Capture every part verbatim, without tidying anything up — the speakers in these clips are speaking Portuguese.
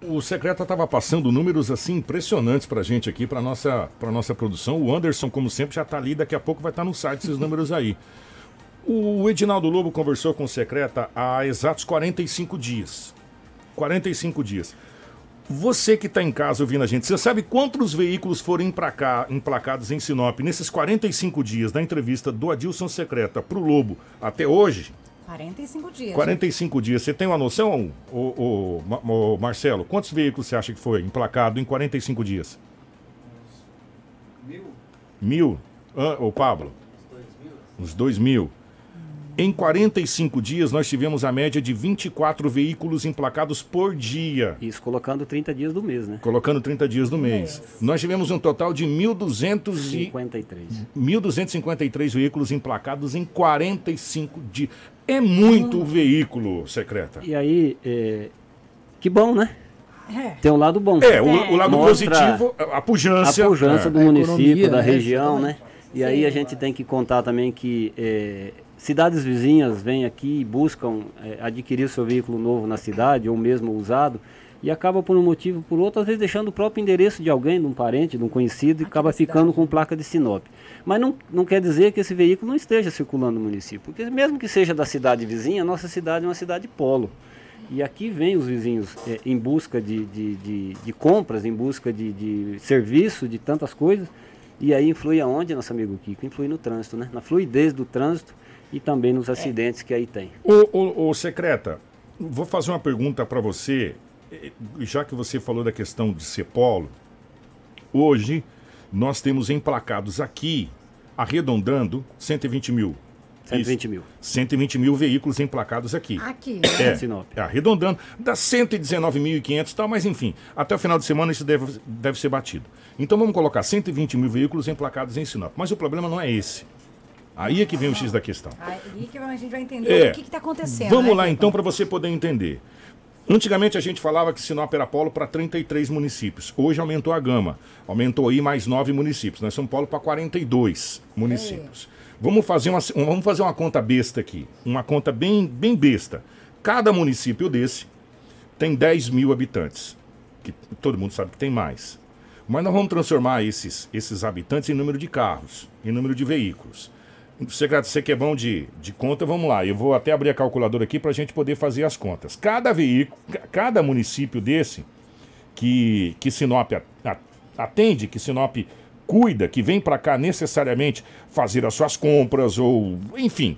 O secretário estava passando números assim impressionantes para a gente aqui, para nossa para nossa produção. O Anderson, como sempre, já está ali, daqui a pouco vai estar no site esses números aí. O Edinaldo Lobo conversou com o secretário há exatos quarenta e cinco dias. quarenta e cinco dias. Você que está em casa ouvindo a gente, você sabe quantos veículos foram emplacar, emplacados em Sinop nesses quarenta e cinco dias da entrevista do Adilson Secreta para o Lobo até hoje? quarenta e cinco dias. quarenta e cinco dias. Você tem uma noção, o, o, o Marcelo? Quantos veículos você acha que foi emplacado em quarenta e cinco dias? Mil. Mil? Ah, ô Pablo? Uns dois mil. Uns dois mil. Em quarenta e cinco dias, nós tivemos a média de vinte e quatro veículos emplacados por dia. Isso colocando trinta dias do mês, né? Colocando trinta dias do mês. Nós tivemos um total de mil duzentos e cinquenta e três. mil duzentos e cinquenta e três veículos emplacados em quarenta e cinco dias. É muito hum. veículo, secreta. E aí, é... que bom, né? É. Tem um lado bom. É, o, o lado Mostra positivo, a pujança. A pujança é. do município, economia, da né? região, né? E Sim. aí a gente tem que contar também que é, cidades vizinhas vêm aqui e buscam é, adquirir seu veículo novo na cidade, ou mesmo usado, e acaba por um motivo por outro, às vezes deixando o próprio endereço de alguém, de um parente, de um conhecido, e Aqui acaba na ficando cidade. com placa de Sinop. Mas não, não quer dizer que esse veículo não esteja circulando no município, porque mesmo que seja da cidade vizinha, nossa cidade é uma cidade polo. E aqui vem os vizinhos é, em busca de, de, de, de compras, em busca de, de serviço, de tantas coisas. E aí influi aonde, nosso amigo Kiko? Influi no trânsito, né? Na fluidez do trânsito e também nos acidentes que aí tem. Ô, ô, ô secreta, vou fazer uma pergunta para você, já que você falou da questão de ser polo. Hoje, nós temos emplacados aqui, arredondando, cento e vinte mil. cento e vinte mil. cento e vinte mil veículos emplacados aqui. Aqui. É, Sinop. é, arredondando, dá cento e dezenove mil e quinhentos e tal, mas enfim, até o final de semana isso deve, deve ser batido. Então vamos colocar cento e vinte mil veículos emplacados em Sinop. Mas o problema não é esse. Aí é que vem o X da questão. Aí que a gente vai entender É, o que está acontecendo. Vamos né, lá Kiko? então para você poder entender. Antigamente a gente falava que Sinop era polo para trinta e três municípios. Hoje aumentou a gama. Aumentou aí mais nove municípios. Nós somos polo para quarenta e dois municípios. Vamos fazer, uma, vamos fazer uma conta besta aqui. Uma conta bem, bem besta. Cada município desse tem dez mil habitantes. Que todo mundo sabe que tem mais. Mas nós vamos transformar esses, esses habitantes em número de carros, em número de veículos. Secretário, você que é bom de, de conta, vamos lá. Eu vou até abrir a calculadora aqui para a gente poder fazer as contas. Cada veículo, cada município desse que, que Sinop atende, que Sinop cuida, que vem para cá necessariamente fazer as suas compras ou, enfim,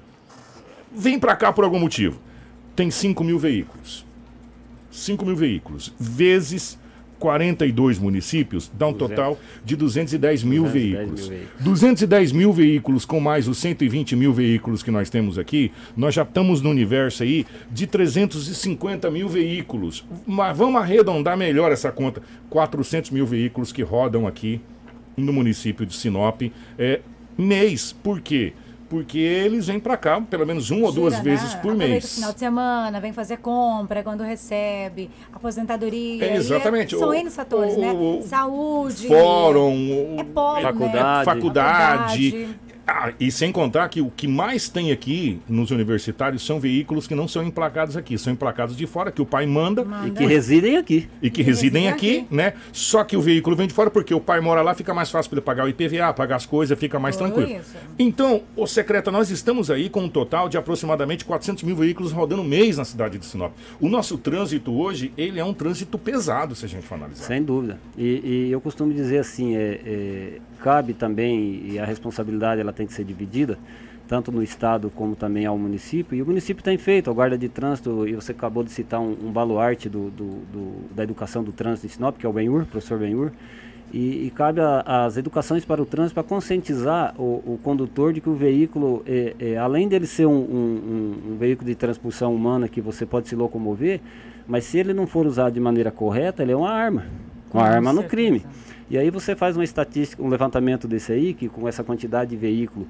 vem para cá por algum motivo. Tem cinco mil veículos. cinco mil veículos vezes quarenta e dois municípios dá um total de duzentos e dez mil veículos. duzentos e dez mil veículos com mais os cento e vinte mil veículos que nós temos aqui, nós já estamos no universo aí de trezentos e cinquenta mil veículos. Mas vamos arredondar melhor essa conta. quatrocentos mil veículos que rodam aqui no município de Sinop é, mês. Por quê? Porque eles vêm para cá pelo menos uma ou duas Gira, vezes né? por Aproveita mês. o final de semana, vem fazer compra quando recebe, aposentadoria. É, exatamente. É, são O- N fatores, o- né? o- Saúde. Fórum, É polo, faculdade. né? faculdade. Ah, e sem contar que o que mais tem aqui nos universitários são veículos que não são emplacados aqui, são emplacados de fora, que o pai manda Manda. E que residem aqui. e que Que residem residem aqui, né? Só que o veículo vem de fora porque o pai mora lá, fica mais fácil para ele pagar o I P V A, pagar as coisas, fica mais Tudo tranquilo. isso. Então, ô secreta, nós estamos aí com um total de aproximadamente quatrocentos mil veículos rodando mês na cidade de Sinop. O nosso trânsito hoje, ele é um trânsito pesado, se a gente for analisar. Sem dúvida. E, e eu costumo dizer assim, é, é, cabe também, e a responsabilidade ela tem que ser dividida, tanto no estado como também ao município. E o município tem feito, a guarda de trânsito, e você acabou de citar um, um baluarte do, do, do, da educação do trânsito em Sinop, que é o Benhur, professor Benhur. E, e cabe às educações para o trânsito para conscientizar o, o condutor de que o veículo, é, é, além dele ser um, um, um, um veículo de transpulsão humana que você pode se locomover, mas se ele não for usado de maneira correta, ele é uma arma. Uma Com arma no certeza. crime. E aí você faz uma estatística, um levantamento desse aí, que com essa quantidade de veículo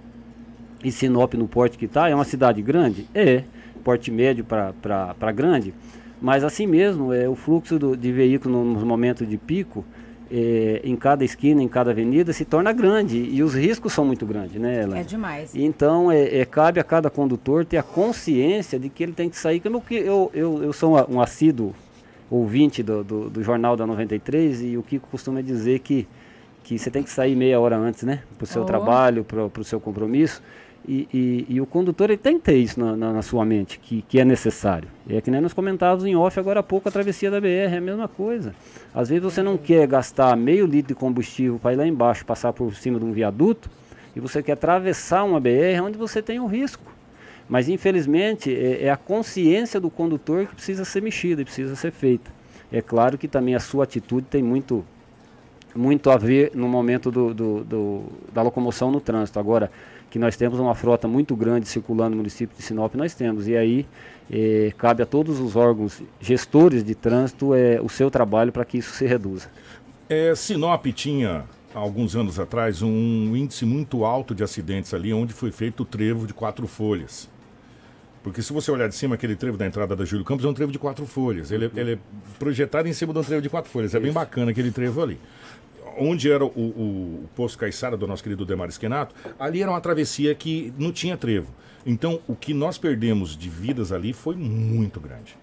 e Sinop no porte que está, é uma cidade grande? É, porte médio para grande, mas assim mesmo, é, o fluxo do, de veículos nos momentos de pico, é, em cada esquina, em cada avenida, se torna grande, e os riscos são muito grandes, né, Ela? É demais. Então, é, é, cabe a cada condutor ter a consciência de que ele tem que sair, como que eu, eu, eu sou um assíduo ouvinte do, do, do Jornal da noventa e três, e o Kiko costuma dizer que, que você tem que sair meia hora antes, né? Para o seu oh. trabalho, para o seu compromisso. E, e, e o condutor ele tem que ter isso na, na, na sua mente, que, que é necessário. É que nem nós comentávamos em off agora há pouco, a travessia da B R é a mesma coisa. Às vezes você não quer gastar meio litro de combustível para ir lá embaixo, passar por cima de um viaduto, e você quer atravessar uma B R onde você tem um risco. Mas infelizmente é, é a consciência do condutor que precisa ser mexida e precisa ser feita. É claro que também a sua atitude tem muito, muito a ver no momento do, do, do, da locomoção no trânsito. Agora, que nós temos uma frota muito grande circulando no município de Sinop, nós temos. E aí eh, cabe a todos os órgãos gestores de trânsito eh, o seu trabalho para que isso se reduza. É, Sinop tinha, há alguns anos atrás, um índice muito alto de acidentes ali, onde foi feito o trevo de quatro folhas. Porque se você olhar de cima, aquele trevo da entrada da Júlio Campos é um trevo de quatro folhas. Ele, ele é projetado em cima de um trevo de quatro folhas. É bem bacana aquele trevo ali. Onde era o, o, o posto Caiçara do nosso querido Demar Esquenato, ali era uma travessia que não tinha trevo. Então, o que nós perdemos de vidas ali foi muito grande.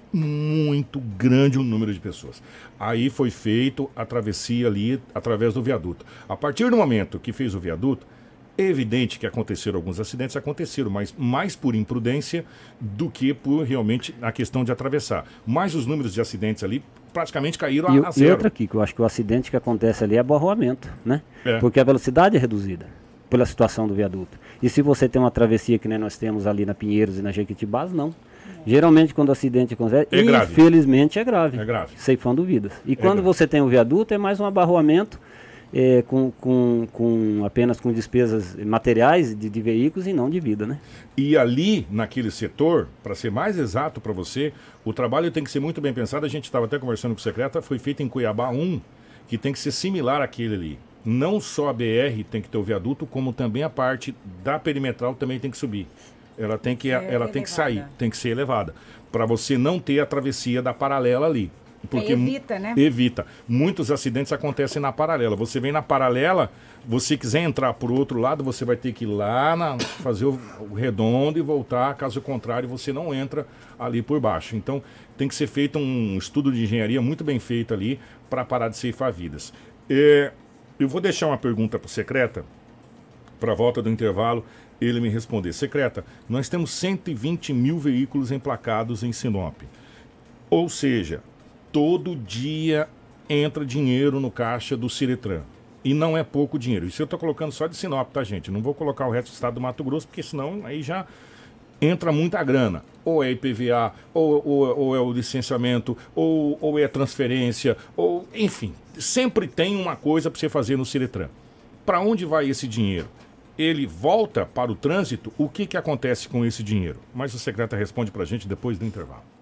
Muito grande o número de pessoas. Aí foi feito a travessia ali através do viaduto. A partir do momento que fez o viaduto, é evidente que aconteceram alguns acidentes, aconteceram, mas mais por imprudência do que por realmente a questão de atravessar. Mas os números de acidentes ali praticamente caíram e, a, a zero. E outra aqui, que eu acho que o acidente que acontece ali é abarroamento, né? É. Porque a velocidade é reduzida pela situação do viaduto. E se você tem uma travessia que nem nós temos ali na Pinheiros e na Jequitibás, não. Geralmente quando o acidente acontece, é grave. Infelizmente é grave, é grave, ceifando vidas. E é quando grave. você tem o viaduto, é mais um abarroamento é, com, com, com apenas com despesas materiais de, de veículos e não de vida, né? E ali, naquele setor, para ser mais exato para você, o trabalho tem que ser muito bem pensado. A gente estava até conversando com o secretário, foi feito em Cuiabá um, que tem que ser similar àquele ali. Não só a B R tem que ter o viaduto, como também a parte da perimetral também tem que subir. Ela tem que, ela ela tem que sair, tem que ser elevada, para você não ter a travessia da paralela ali. Porque evita, né? Evita. Muitos acidentes acontecem na paralela. Você vem na paralela, você quiser entrar por outro lado, você vai ter que ir lá, na, fazer o, o redondo e voltar. Caso contrário, você não entra ali por baixo. Então, tem que ser feito um estudo de engenharia muito bem feito ali para parar de ceifar vidas. É, eu vou deixar uma pergunta para o Secreta, para a volta do intervalo, ele me responder. Secreta, nós temos cento e vinte mil veículos emplacados em Sinop. Ou seja, todo dia entra dinheiro no caixa do Ciretran. E não é pouco dinheiro. Isso eu estou colocando só de Sinop, tá, gente? Não vou colocar o resto do estado do Mato Grosso, porque senão aí já entra muita grana. Ou é I P V A, ou, ou, ou é o licenciamento, ou, ou é transferência, ou enfim. Sempre tem uma coisa para você fazer no Ciretran. Para onde vai esse dinheiro? Ele volta para o trânsito? O que, que acontece com esse dinheiro? Mas o secretário responde para a gente depois do intervalo.